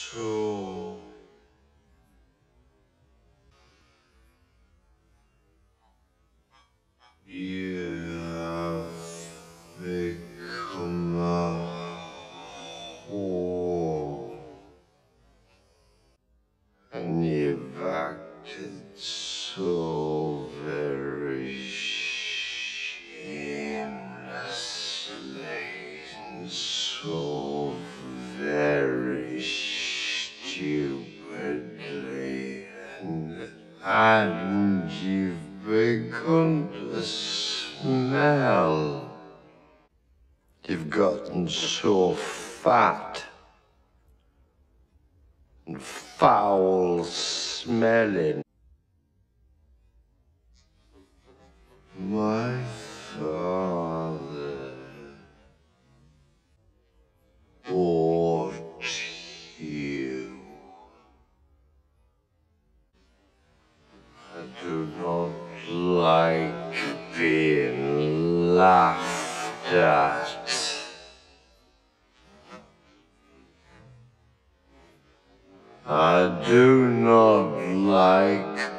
so you have become a whore, and you've acted so very shamelessly and so very stupidly, and you've begun to smell. You've gotten so fat and foul-smelling. My father bought you. I do not like being laughed at. I do not like